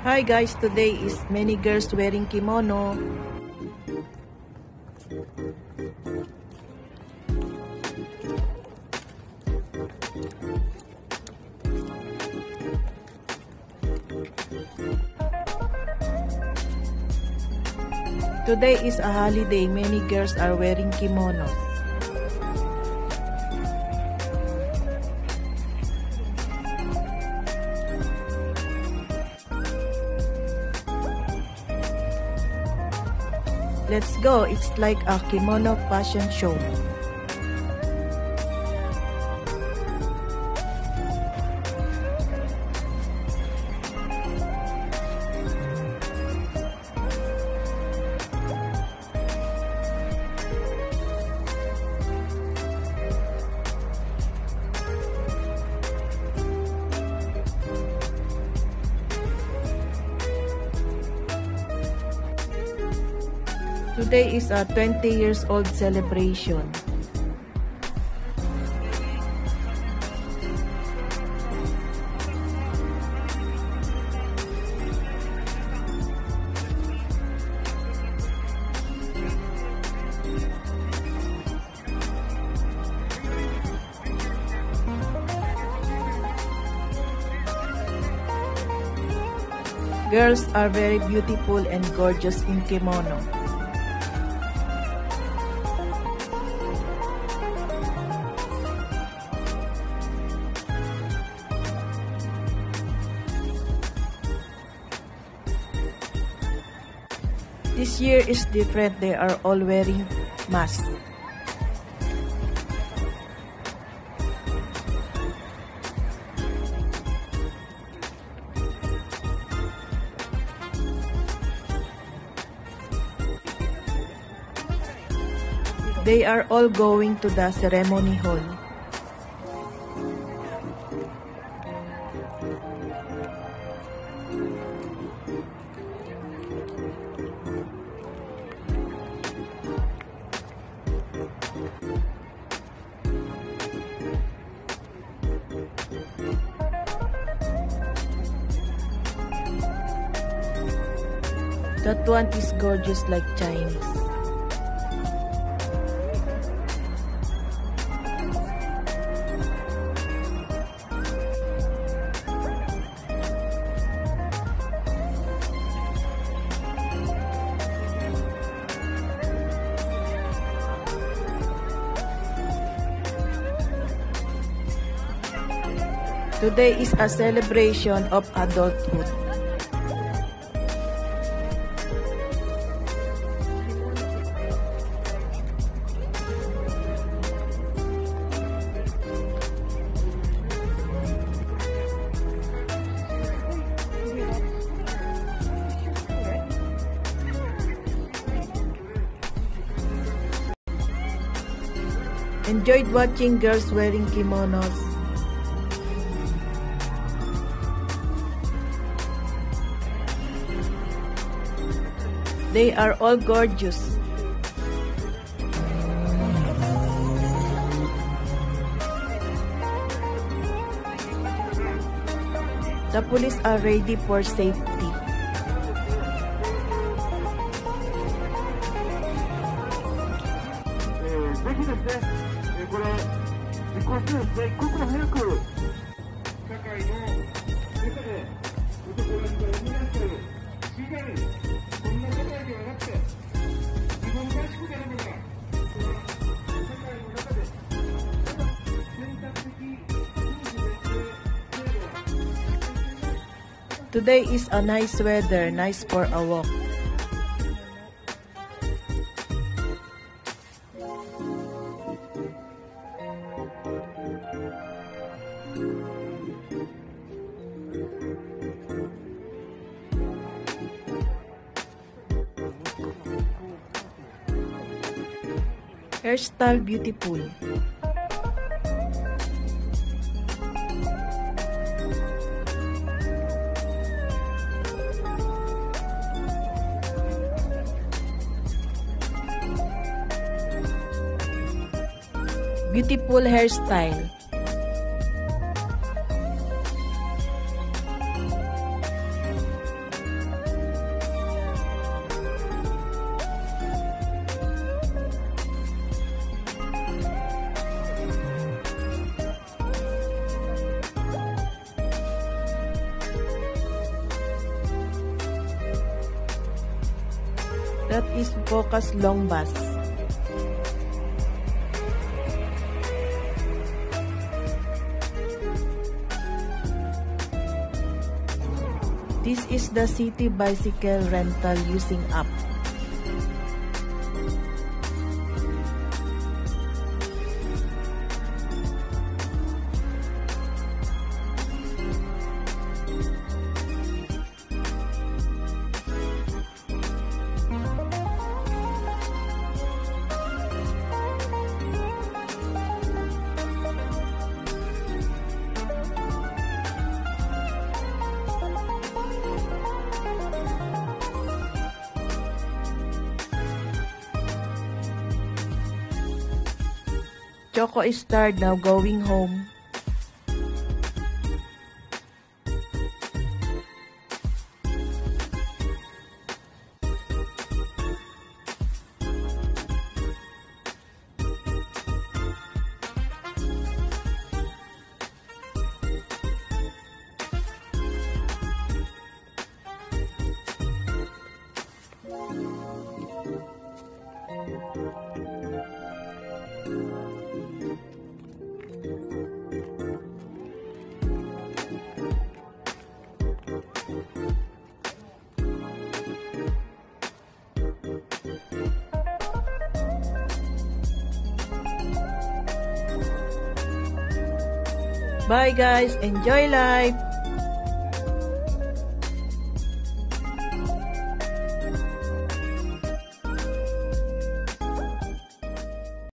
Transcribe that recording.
Hi guys, today is many girls wearing kimono. Today is a holiday, many girls are wearing kimonos. Let's go, it's like a kimono fashion show. Today is a 20 years old celebration. Girls are very beautiful and gorgeous in kimono. This year is different, they are all wearing masks. They are all going to the ceremony hall. That one is gorgeous like Chinese. Today is a celebration of adulthood. Enjoyed watching girls wearing kimonos. They are all gorgeous. The police are ready for safety. Today is a nice weather, nice for a walk. Hairstyle beautiful. Beautiful hairstyle. That is focus long bus. This is the city bicycle rental using app. Choco is tired now going home. Bye guys, enjoy life!